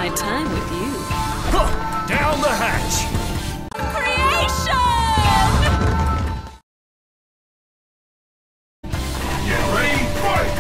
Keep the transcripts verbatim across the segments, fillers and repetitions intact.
time with you. Huh, down the hatch! Creation! Get ready, fight!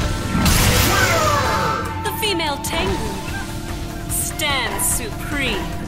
The female Tengu stands supreme.